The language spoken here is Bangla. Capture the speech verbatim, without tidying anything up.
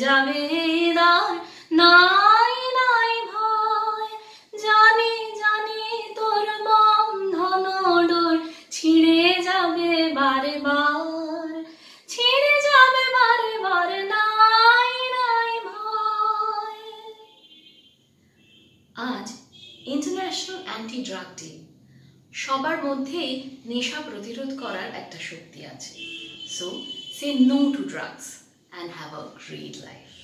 যাবে দার, নাই নাই ভয়, জানি জানি তোর বন্ধন ডোর ছিঁড়ে যাবে বারে বার, ছিঁড়ে যাবে বারে বার, নাই নাই ভয়। আজ ইন্টারন্যাশনাল অ্যান্টি ড্রাগ ডে। সবার মধ্যেই নেশা প্রতিরোধ করার একটা শক্তি আছে। So say no to drugs and have a great life.